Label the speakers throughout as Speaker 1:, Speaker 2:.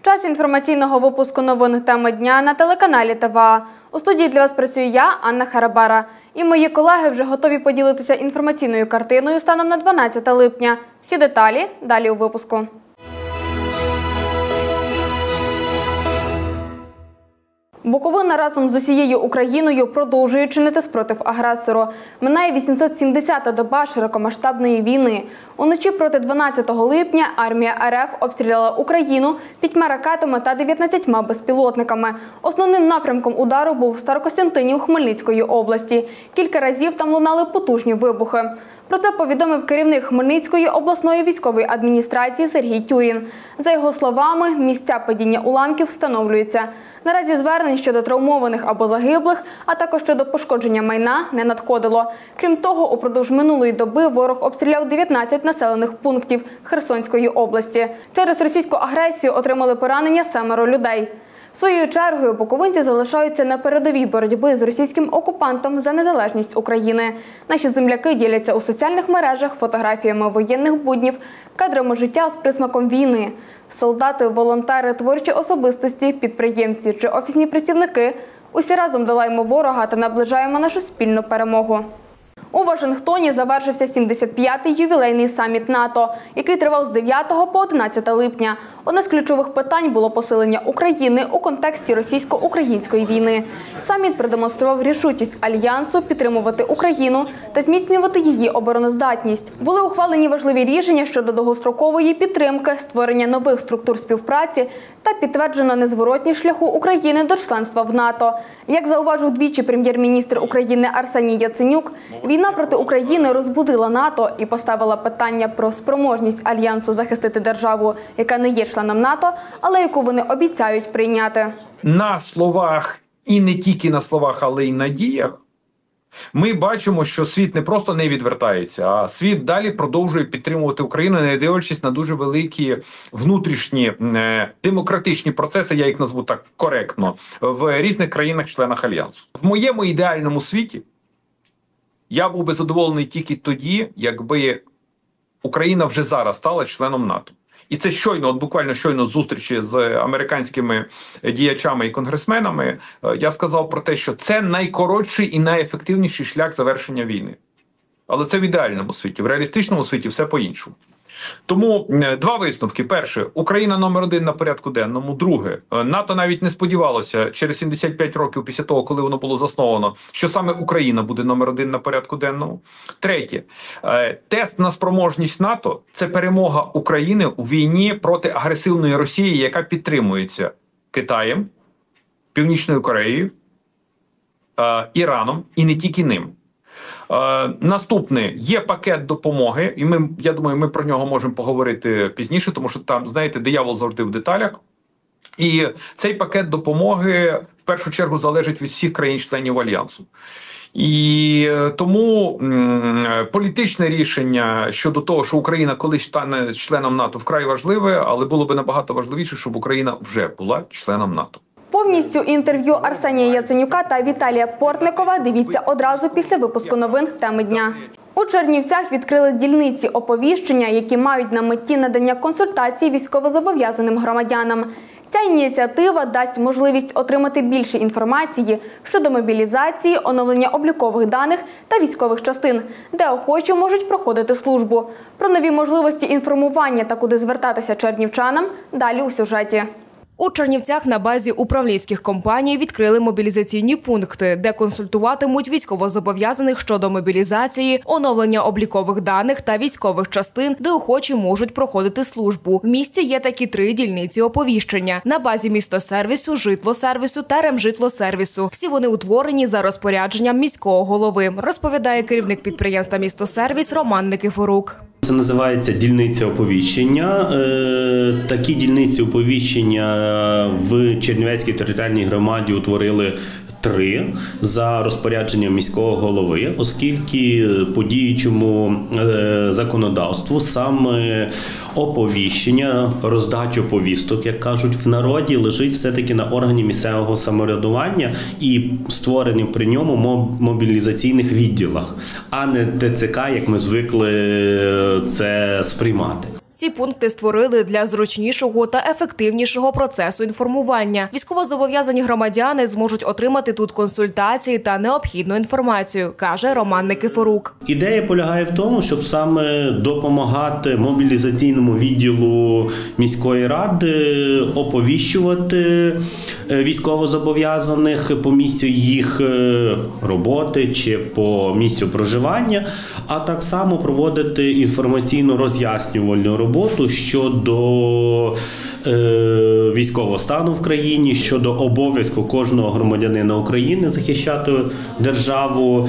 Speaker 1: Час інформаційного випуску новин «Теми дня» на телеканалі ТВА. У студії для вас працюю я, Анна Харабара. І мої колеги вже готові поділитися інформаційною картиною станом на 12 липня. Всі деталі далі у випуску. Буковина разом з усією Україною продовжує чинити спротив агресору. Минає 870-та доба широкомасштабної війни. Уночі проти 12 липня армія РФ обстріляла Україну 5 ракетами та 19 безпілотниками. Основним напрямком удару був Старокостянтинів Хмельницької області. Кілька разів там лунали потужні вибухи. Про це повідомив керівник Хмельницької обласної військової адміністрації Сергій Тюрін. За його словами, місця падіння уламків встановлюються. Наразі звернень щодо травмованих або загиблих, а також щодо пошкодження майна не надходило. Крім того, упродовж минулої доби ворог обстріляв 19 населених пунктів Херсонської області. Через російську агресію отримали поранення 7 людей. Своєю чергою буковинці залишаються на передовій боротьби з російським окупантом за незалежність України. Наші земляки діляться у соціальних мережах фотографіями воєнних буднів, кадрами життя з присмаком війни. Солдати, волонтери, творчі особистості, підприємці чи офісні працівники – усі разом долаємо ворога та наближаємо нашу спільну перемогу. У Вашингтоні завершився 75-й ювілейний саміт НАТО, який тривав з 9 по 11 липня. Одне з ключових питань було посилення України у контексті російсько-української війни. Саміт продемонстрував рішучість Альянсу підтримувати Україну та зміцнювати її обороноздатність. Були ухвалені важливі рішення щодо довгострокової підтримки, створення нових структур співпраці та підтверджено незворотність шляху України до членства в НАТО. Як зауважив двічі прем'єр-міністр України Арсеній Яценюк, війна проти України розбудила НАТО і поставила питання про спроможність Альянсу захистити державу, яка не є членом НАТО, але яку вони обіцяють прийняти.
Speaker 2: На словах, і не тільки на словах, але й на діях, ми бачимо, що світ не просто не відвертається, а світ далі продовжує підтримувати Україну, не дивлячись на дуже великі внутрішні демократичні процеси, я їх назву так коректно, в різних країнах-членах Альянсу. В моєму ідеальному світі я був би задоволений тільки тоді, якби Україна вже зараз стала членом НАТО. І це щойно, буквально щойно зустрічі з американськими діячами і конгресменами, я сказав про те, що це найкоротший і найефективніший шлях завершення війни. Але це в ідеальному світі, в реалістичному світі все по-іншому. Тому два висновки. Перше, Україна номер 1 на порядку денному. Друге, НАТО навіть не сподівалося через 75 років після того, коли воно було засновано, що саме Україна буде номер 1 на порядку денному. Третє, тест на спроможність НАТО – це перемога України у війні проти агресивної Росії, яка підтримується Китаєм, Північною Кореєю, Іраном і не тільки ним. Наступне, є пакет допомоги, і я думаю, ми про нього можемо поговорити пізніше, тому що там, знаєте, диявол завжди в деталях. І цей пакет допомоги в першу чергу залежить від всіх країн-членів Альянсу. І тому політичне рішення щодо того, що Україна колись стане членом НАТО, вкрай важливе, але було б набагато важливіше, щоб Україна вже була членом НАТО.
Speaker 1: Повністю інтерв'ю Арсенія Яценюка та Віталія Портникова дивіться одразу після випуску новин «Теми дня». У Чернівцях відкрили дільниці оповіщення, які мають на меті надання консультацій військовозобов'язаним громадянам. Ця ініціатива дасть можливість отримати більше інформації щодо мобілізації, оновлення облікових даних та військових частин, де охочі можуть проходити службу. Про нові можливості інформування та куди звертатися чернівчанам – далі у сюжеті.
Speaker 3: У Чернівцях на базі управлінських компаній відкрили мобілізаційні пункти, де консультуватимуть військовозобов'язаних щодо мобілізації, оновлення облікових даних та військових частин, де охочі можуть проходити службу. В місті є такі 3 дільниці оповіщення – на базі містосервісу, житлосервісу та ремжитлосервісу. Всі вони утворені за розпорядженням міського голови, розповідає керівник підприємства «Містосервіс» Роман Никифорук.
Speaker 4: Це називається дільниця оповіщення. Такі дільниці оповіщення в Чернівецькій територіальній громаді утворили 3 за розпорядженням міського голови, оскільки по діючому законодавству саме оповіщення, роздача повісток, як кажуть в народі, лежить все-таки на органі місцевого самоврядування і створені при ньому мобілізаційних відділах, а не ТЦК, як ми звикли це сприймати.
Speaker 3: Ці пункти створили для зручнішого та ефективнішого процесу інформування. Військовозобов'язані громадяни зможуть отримати тут консультації та необхідну інформацію, каже Роман Никифорук.
Speaker 4: Ідея полягає в тому, щоб саме допомагати мобілізаційному відділу міської ради оповіщувати військовозобов'язаних по місцю їх роботи чи по місцю проживання, а так само проводити інформаційно-роз'яснювальну роботу щодо військового стану в країні, щодо обов'язку кожного громадянина України захищати державу,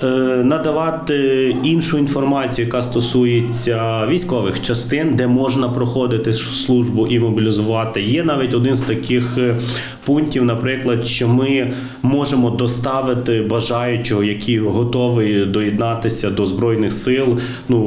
Speaker 4: надавати іншу інформацію, яка стосується військових частин, де можна проходити службу і мобілізувати. Є навіть один з таких пунктів, наприклад, що ми можемо доставити бажаючого, який готовий доєднатися до Збройних сил,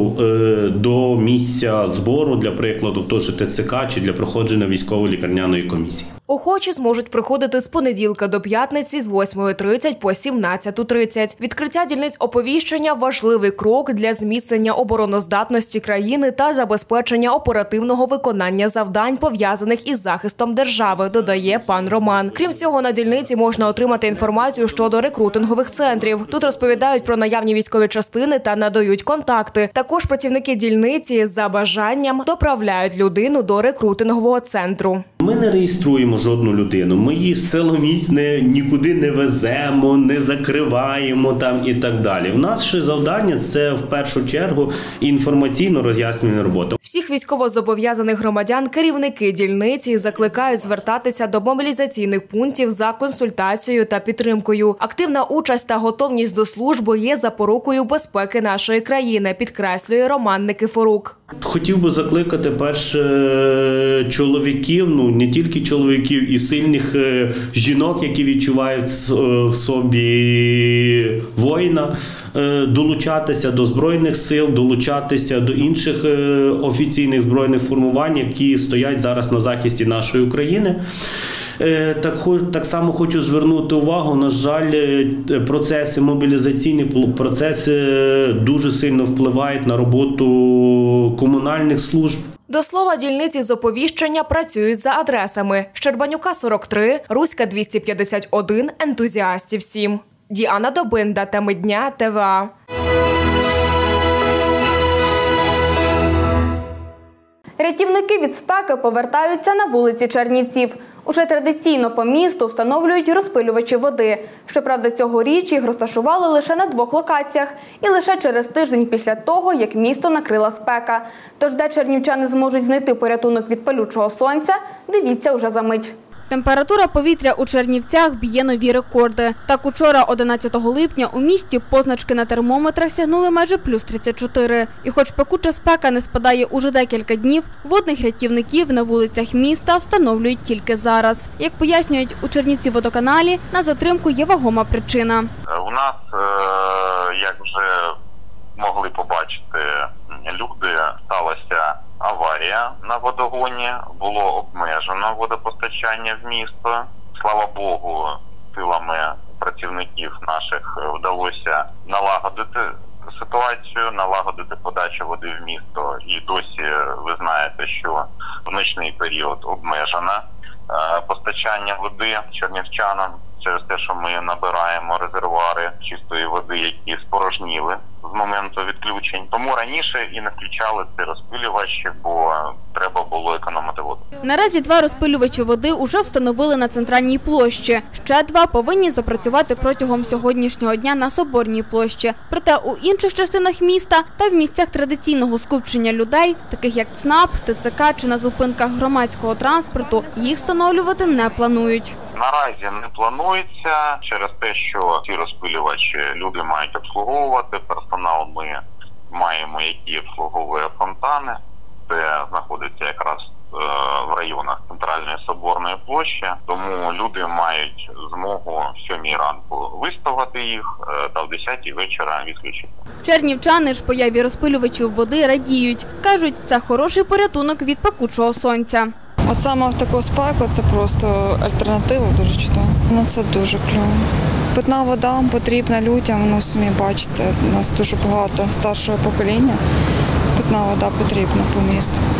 Speaker 4: до місця збору, для прикладу, в той же ТЦК чи для проходження військово-лікарняної комісії.
Speaker 3: Охочі зможуть приходити з понеділка до п'ятниці з 8:30 по 17:30. Відкриття дільниць оповіщення – важливий крок для зміцнення обороноздатності країни та забезпечення оперативного виконання завдань, пов'язаних із захистом держави, додає пан Роман. Крім цього, на дільниці можна отримати інформацію щодо рекрутингових центрів. Тут розповідають про наявні військові частини та надають контакти. Також працівники дільниці за бажанням доправляють людину до рекрутингового центру.
Speaker 4: Ми не реєструємо жодну людину, ми її силоміць нікуди не веземо, не закриваємо там і так далі. У нас ще завдання – це в першу чергу інформаційно-роз'яснювальна робота.
Speaker 3: Всіх військовозобов'язаних громадян керівники дільниці закликають звертатися до мобілізаційних пунктів за консультацією та підтримкою. Активна участь та готовність до служби є запорукою безпеки нашої країни, підкреслює Роман Никифорук.
Speaker 4: Хотів би закликати перше чоловіків, не тільки чоловіків, і сильних жінок, які відчувають в собі воїна, долучатися до Збройних сил, долучатися до інших офіційних збройних формувань, які стоять зараз на захисті нашої України. Так само хочу звернути увагу, на жаль, процеси, мобілізаційні процеси дуже сильно впливають на роботу комунальних служб.
Speaker 3: До слова, дільниці з оповіщення працюють за адресами: Щербанюка, 43, Руська, 251, Ентузіастів, 7. Діана Добинда, теми дня, ТВА.
Speaker 1: Рятівники від спеки повертаються на вулиці Чернівців. Уже традиційно по місту встановлюють розпилювачі води. Щоправда, цьогоріч їх розташували лише на 2 локаціях і лише через тиждень після того, як місто накрила спека. Тож де чернівчани зможуть знайти порятунок від палючого сонця, дивіться уже за мить. Температура повітря у Чернівцях б'є нові рекорди. Так, учора, 11 липня, у місті позначки на термометрах сягнули майже плюс 34. І хоч пекуча спека не спадає уже декілька днів, водних рятівників на вулицях міста встановлюють тільки зараз. Як пояснюють у Чернівці-водоканалі, на затримку є вагома причина.
Speaker 5: У нас, як вже могли побачити люди, сталося аварія на водогоні, було обмежено водопостачання в місто. Слава Богу, силами працівників наших вдалося налагодити ситуацію, налагодити подачу води в місто. І досі ви знаєте, що в нічний період обмежено постачання води чернівчанам через те, що ми набираємо резервуари чистої води, які спорожніли з моменту відключень. Тому раніше і не включали ці розпилювачі, бо треба було економити воду.
Speaker 1: Наразі 2 розпилювачі води уже встановили на Центральній площі. Ще 2 повинні запрацювати протягом сьогоднішнього дня на Соборній площі. Проте у інших частинах міста та в місцях традиційного скупчення людей, таких як ЦНАП, ТЦК чи на зупинках громадського транспорту, їх встановлювати не планують.
Speaker 5: Наразі не планується через те, що ці розпилювачі люди мають обслуговувати. Персонал ми маємо, який обслуговує фонтани. Це знаходиться якраз в районах Центральної Соборної площі. Тому люди мають змогу в 7 ранку виставити їх та в 10 вечора відключити.
Speaker 1: Чернівчани ж появі розпилювачів води радіють. Кажуть, це хороший порятунок від пекучого сонця.
Speaker 6: А саме в таку спеку це просто альтернатива дуже чудова. Це дуже кльово. Питна вода потрібна людям, самі бачите, у нас дуже багато старшого покоління. Питна вода потрібна по місту.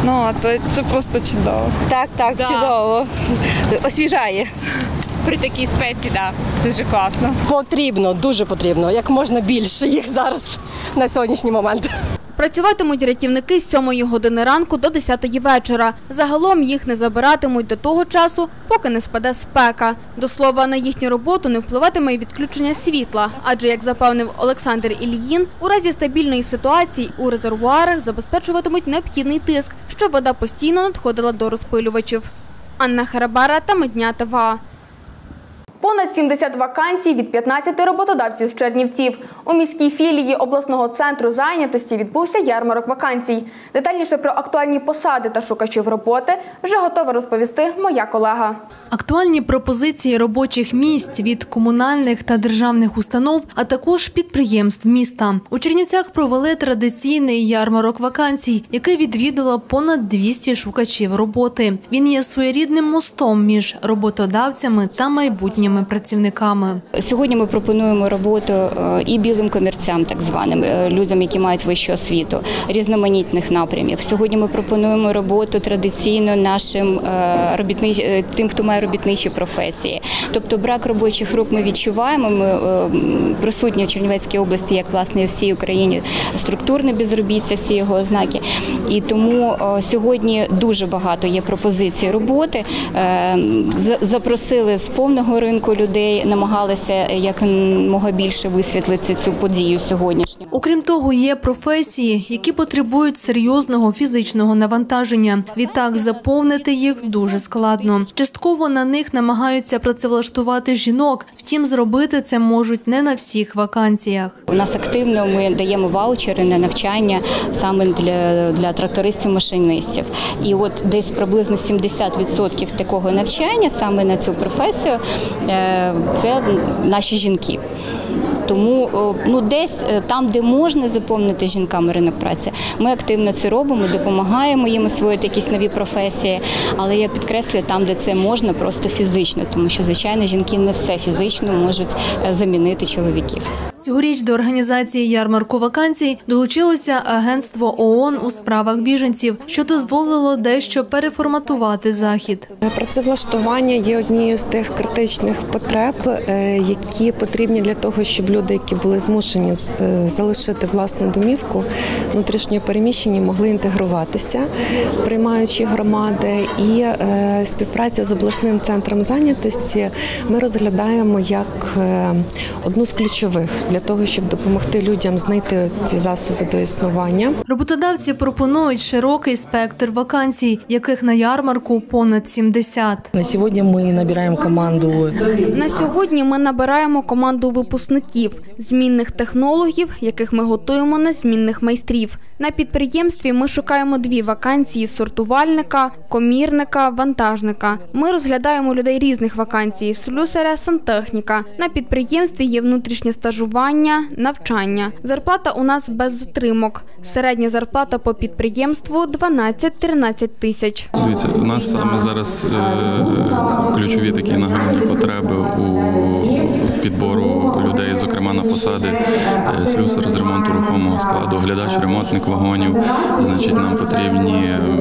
Speaker 6: Ну, а це просто чудово.
Speaker 7: Так, чудово. Освіжає.
Speaker 8: При такій спеці, так, дуже класно.
Speaker 7: Потрібно, дуже потрібно. Як можна більше їх зараз на сьогоднішній момент.
Speaker 1: Працюватимуть рятівники з 7 години ранку до 10 вечора. Загалом їх не забиратимуть до того часу, поки не спаде спека. До слова, на їхню роботу не впливатиме й відключення світла. Адже, як запевнив Олександр Ільїн, у разі стабільної ситуації у резервуарах забезпечуватимуть необхідний тиск, щоб вода постійно надходила до розпилювачів. Анна Харабара та Медня ТВА. Понад 70 вакансій від 15 роботодавців з Чернівців. У міській філії обласного центру зайнятості відбувся ярмарок вакансій. Детальніше про актуальні посади та шукачів роботи вже готова розповісти моя колега.
Speaker 9: Актуальні пропозиції робочих місць від комунальних та державних установ, а також підприємств міста. У Чернівцях провели традиційний ярмарок вакансій, який відвідало понад 200 шукачів роботи. Він є своєрідним мостом між роботодавцями та майбутніми працівниками.
Speaker 10: Сьогодні ми пропонуємо роботу і білим комірцям, так званим, людям, які мають вищу освіту, різноманітних напрямів. Сьогодні ми пропонуємо роботу традиційно нашим тим, хто має робітничі професії. Тобто брак робочих рук ми відчуваємо. Ми присутні в Чернівецькій області, як власне і в всій Україні, структурне безробіття, всі його ознаки. І тому сьогодні дуже багато є пропозицій роботи. Запросили з повного ринку людей, намагалися якомога більше висвітлити цю подію сьогоднішню.
Speaker 9: Окрім того, є професії, які потребують серйозного фізичного навантаження. Відтак, заповнити їх дуже складно. Частково на них намагаються працевлаштувати жінок, втім, зробити це можуть не на всіх вакансіях.
Speaker 10: У нас активно ми даємо ваучери на навчання саме для трактористів-машиністів. І от десь приблизно 70% такого навчання саме на цю професію це наші жінки. Тому десь там, де можна заповнити жінками ринок праці, ми активно це робимо, допомагаємо їм освоїти якісь нові професії. Але я підкреслюю, там, де це можна, просто фізично, тому що, звичайно, жінки не все фізично можуть замінити чоловіків.
Speaker 9: Цьогоріч до організації ярмарку вакансій долучилося Агентство ООН у справах біженців, що дозволило дещо переформатувати захід.
Speaker 11: Працевлаштування є однією з тих критичних потреб, які потрібні для того, щоб люди, які були змушені залишити власну домівку, внутрішньо переміщені, могли інтегруватися, приймаючи громади. І співпраця з обласним центром зайнятості ми розглядаємо як одну з ключових для того, щоб допомогти людям знайти ці засоби до існування.
Speaker 9: Роботодавці пропонують широкий спектр вакансій, яких на ярмарку понад 70.
Speaker 12: На сьогодні ми набираємо команду.
Speaker 1: На сьогодні ми набираємо команду випускників, змінних технологів, яких ми готуємо на змінних майстрів. На підприємстві ми шукаємо 2 вакансії – сортувальника, комірника, вантажника. Ми розглядаємо людей різних вакансій – слюсаря, сантехніка. На підприємстві є внутрішнє стажування, навчання. Зарплата у нас без затримок. Середня зарплата по підприємству – 12-13 тисяч.
Speaker 13: Дивіться, у нас саме зараз ключові такі нагальні потреби у підбору людей, зокрема на посади слюсар з ремонту рухомого складу, глядач-ремонтник вагонів. Значить, нам потрібні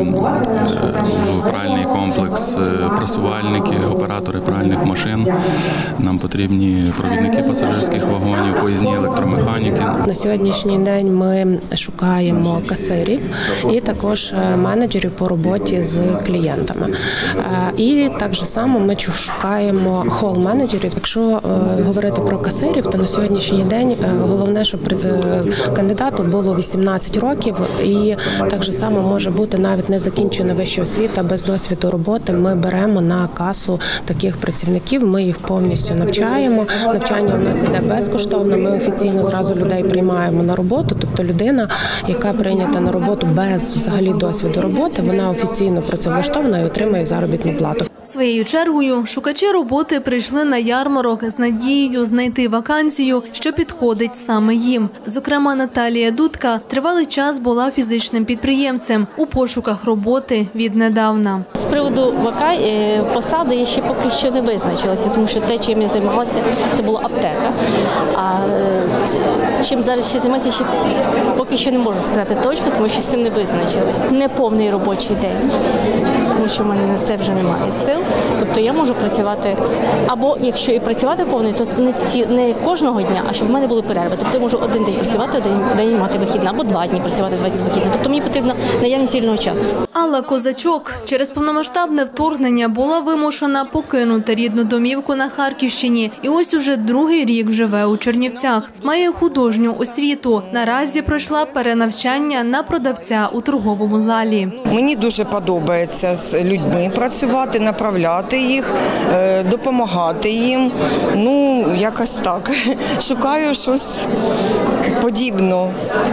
Speaker 13: в пральний комплекс прасувальники, оператори пральних машин. Нам потрібні провідники пасажирських вагонів, поїзні електромеханіки.
Speaker 14: На сьогоднішній день ми шукаємо касирів і також менеджерів по роботі з клієнтами. І так же само ми шукаємо хол-менеджерів. Якщо говорити про касирів, то на сьогоднішній день головне, щоб кандидату було 18 років, і так же само може бути навіть не закінчена вища освіта, без досвіду роботи. Ми беремо на касу таких працівників, ми їх повністю навчаємо. Навчання у нас іде безкоштовно, ми офіційно зразу людей приймаємо на роботу, тобто людина, яка прийнята на роботу без взагалі досвіду роботи, вона офіційно працевлаштована і отримує заробітну плату.
Speaker 9: Своєю чергою шукачі роботи прийшли на ярмарок з надією знайти вакансію, що підходить саме їм. Зокрема, Наталія Дудка тривалий час була фізичним підприємцем у пошуках роботи віднедавна.
Speaker 15: З приводу посади я ще поки що не визначилася, тому що те, чим я займалася, це була аптека. А чим зараз ще займатися, ще поки що не можу сказати точно, тому що з цим не визначилась. Не повний робочий день, тому що в мене на це вже немає сил. Тобто я можу працювати, або якщо і працювати повний, то не кожного дня, а щоб в мене були перерви. Тобто я можу один день працювати, один день мати вихідний, або 2 дні працювати, 2 дні вихідний. Тобто мені потрібна наявність вільного часу.
Speaker 9: Алла Козачок через повномасштабне вторгнення була вимушена покинути рідну домівку на Харківщині. І ось уже другий рік живе у Чернівцях. Має художню освіту. Наразі пройшла перенавчання на продавця у торговому залі.
Speaker 16: Мені дуже подобається з людьми працювати, направляти їх, допомагати їм. Ну, якось так. Шукаю щось подібне.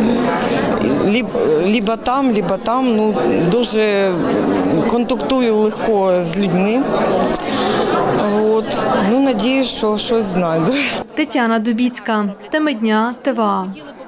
Speaker 16: Либо там. Ну, дуже контактую легко з людьми. От. Ну, надіюсь, що щось знайду.
Speaker 9: Тетяна Дубіцька. Теми дня. ТВА.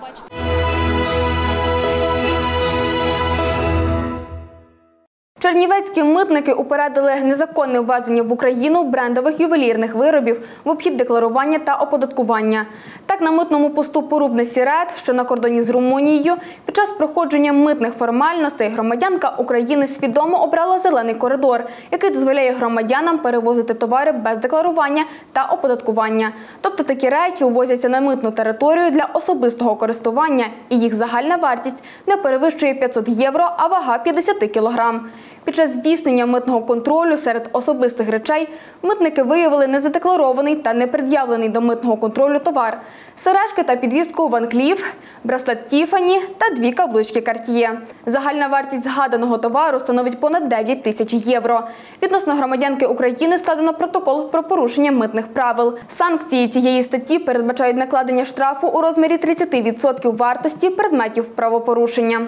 Speaker 1: Чернівецькі митники упередили незаконне ввезення в Україну брендових ювелірних виробів в обхід декларування та оподаткування. Так, на митному посту Порубне-Сірет, що на кордоні з Румунією, під час проходження митних формальностей громадянка України свідомо обрала зелений коридор, який дозволяє громадянам перевозити товари без декларування та оподаткування. Тобто такі речі увозяться на митну територію для особистого користування, і їх загальна вартість не перевищує 500 євро, а вага 50 кілограм. Під час здійснення митного контролю серед особистих речей митники виявили незадекларований та непред'явлений до митного контролю товар – сережки та підвіску Ван Кліф, браслет Тіфані та 2 каблучки Карт'є. Загальна вартість згаданого товару становить понад 9 тисяч євро. Відносно громадянки України складено протокол про порушення митних правил. Санкції цієї статті передбачають накладення штрафу у розмірі 30% вартості предметів правопорушення.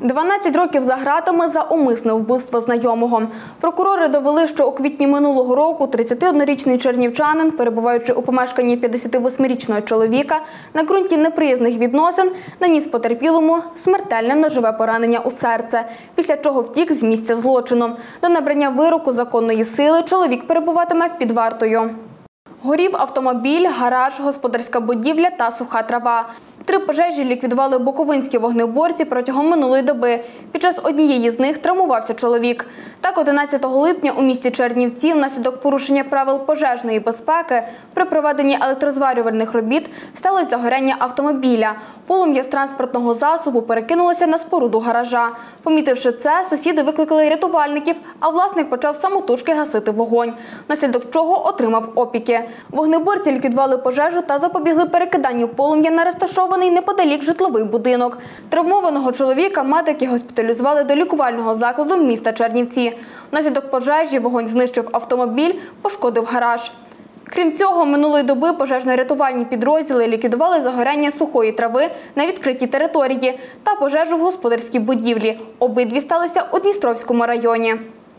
Speaker 1: 12 років за ґратами за умисне вбивство знайомого. Прокурори довели, що у квітні минулого року 31-річний чернівчанин, перебуваючи у помешканні 58-річного чоловіка, на ґрунті неприязних відносин наніс потерпілому смертельне ножове поранення у серце, після чого втік з місця злочину. До набрання вироку законної сили чоловік перебуватиме під вартою. Горів автомобіль, гараж, господарська будівля та суха трава. 3 пожежі ліквідували буковинські вогнеборці протягом минулої доби. Під час однієї з них травмувався чоловік. Так, 11 липня у місті Чернівці внаслідок порушення правил пожежної безпеки при проведенні електрозварювальних робіт сталося загоряння автомобіля. Полум'я з транспортного засобу перекинулося на споруду гаража. Помітивши це, сусіди викликали рятувальників, а власник почав самотужки гасити вогонь, внаслідок чого отримав опіки. Вогнеборці ліквідували пожежу та запобігли перекиданню полум'я на розташований неподалік житловий будинок. Травмованого чоловіка медики госпіталізували до лікувального закладу міста Чернівці. Внаслідок пожежі вогонь знищив автомобіль, пошкодив гараж. Крім цього, минулої доби пожежно-рятувальні підрозділи ліквідували загоряння сухої трави на відкритій території та пожежу в господарській будівлі. Обидві сталися у Дністровському районі.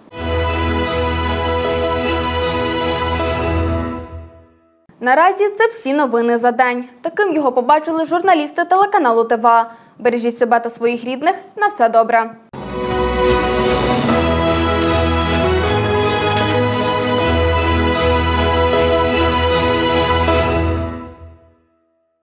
Speaker 1: Наразі це всі новини за день. Таким його побачили журналісти телеканалу ТВА. Бережіть себе та своїх рідних. На все добре.